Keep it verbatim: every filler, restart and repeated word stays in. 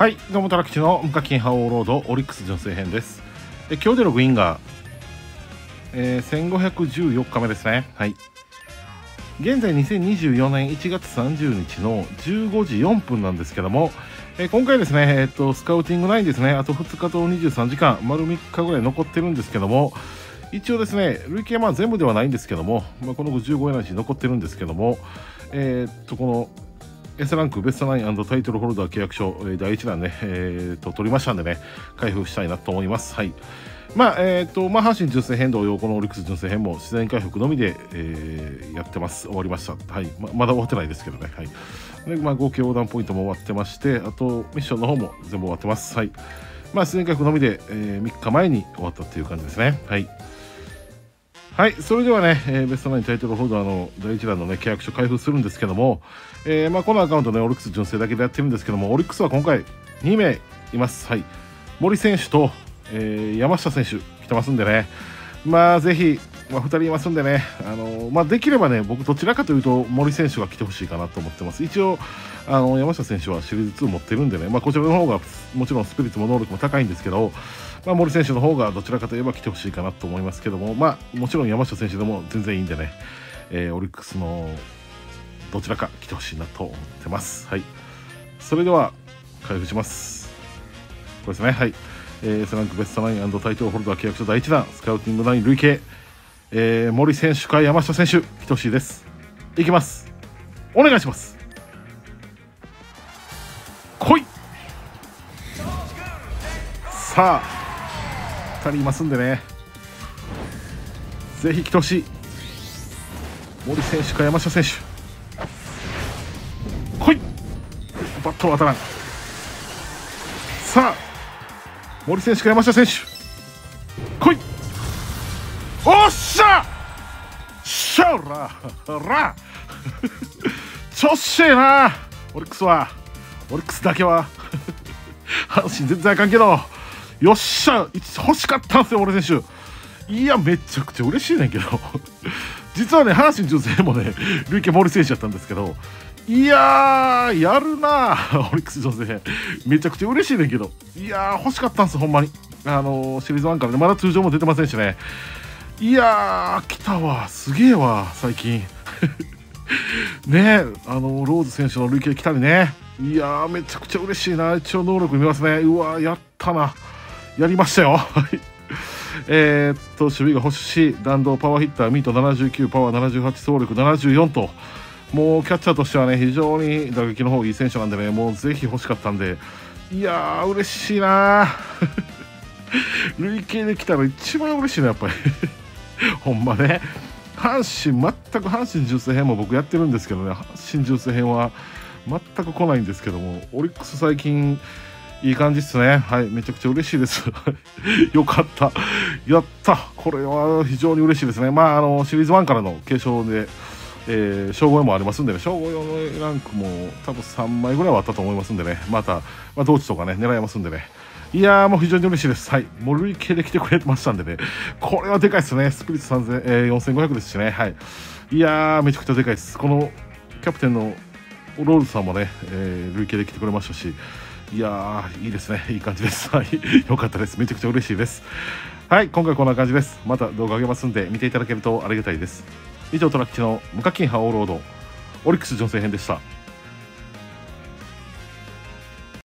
はい、どうもトラキチの無課金覇王ロードオリックス純正編です。で今日でのグイーンが、えー、せんごひゃくじゅうよっかめですね。はい。現在にせんにじゅうよねんいちがつさんじゅうにちのじゅうごじよんぷんなんですけども、えー、今回ですね、えー、っとスカウティングラインですね、あとふつかとにじゅうさんじかん、丸みっかぐらい残ってるんですけども、一応ですね、累計はまあ全部ではないんですけども、まあ、このじゅうごエナジー残ってるんですけども、えー、っとこのS ランクベストナイン&タイトルホルダー契約書、えー、だいいちだんね、えー、と取りましたんでね、開封したいなと思います。はい。まあ、えっ、ー、と、まあ、阪神純正編同様、このオリックス純正編も自然回復のみで、えー、やってます。終わりました。はい。ま、まだ終わってないですけどね。はい。で、まあ、合計横断ポイントも終わってまして、あと、ミッションの方も全部終わってます。はい。まあ、自然回復のみで、えー、みっかまえに終わったっていう感じですね。はい。はい、それではね、えー、ベストナインタイトルホルダーのだいいちだんのね、契約書開封するんですけども、えーまあ、このアカウントね、オリックス純正だけでやってるんですけども、オリックスは今回にめいいます。はい。森選手と、えー、山下選手来てますんでね、まあ、ぜひ、まあ、ふたりいますんでね、あのーまあ、できればね、僕どちらかというと森選手が来てほしいかなと思ってます。一応、あのー、山下選手はシリーズに持ってるんでね、まあ、こちらの方がもちろんスピリッツも能力も高いんですけど、まあ、森選手の方がどちらかといえば来てほしいかなと思いますけども、まあ、もちろん山下選手でも全然いいんでね、えー、オリックスのどちらか来てほしいなと思ってます。はい。それでは開封します。これですね。はい。えー、S ランクベストナイン&タイトルホルダー契約書だいいちだんスカウティングライン累計、えー、森選手か山下選手来てほしいです。いきます。お願いします。来い。さあふたりいますんでね、ぜひ来てほしい。森選手か山下選手来い。バットは当たらん。さあ森選手か山下選手来い。おっしゃしゃらら調子ええなオリックスは。オリックスだけは阪神全然あかんけど、よっしゃ欲しかったんですよ森選手。いやめちゃくちゃ嬉しいねんけど実はね阪神純正もね累計森選手だったんですけど、いやーやるなオリックス純正めちゃくちゃ嬉しいねんけど、いやー欲しかったんですほんまに。あのー、シリーズワンからねまだ通常も出てませんしね、いやー来たわ、すげえわ最近ね、あのー、ローズ選手の累計来たりね、いやーめちゃくちゃ嬉しいな。一応能力見ますね。うわーやったな、やりましたよえーっと守備が保守し、弾道パワーヒッターミートななじゅうきゅう、パワーななじゅうはち、走力ななじゅうよんと、もうキャッチャーとしてはね非常に打撃の方いい選手なんでね、もうぜひ欲しかったんで、いやー嬉しいな累計できたら一番嬉しいなやっぱりほんまね。阪神全く阪神純正編も僕やってるんですけどね、阪神純正編は全く来ないんですけども、オリックス最近いい感じっすね。はい、めちゃくちゃ嬉しいですよかった、やった、これは非常に嬉しいですね。まああのシリーズワンからの継承で、えー、称号もありますんでね、称号用のランクも多分さんまいぐらいはあったと思いますんでね、また、まあ、同地とかね狙えますんでね、いやーもう非常に嬉しいです。はい、もう累計で来てくれてましたんでね、これはでかいですね。スピリッツさんぜん、えー、よんせんごひゃくですしね。はい、いやーめちゃくちゃでかいです。このキャプテンのロールズさんもね、えー、累計で来てくれましたし、いやーいいですね、いい感じです。はい、よかったです。めちゃくちゃ嬉しいです。はい、今回こんな感じです。また動画上げますんで見ていただけるとありがたいです。以上トラッキーの無課金覇王ロードオリックス純正編でした。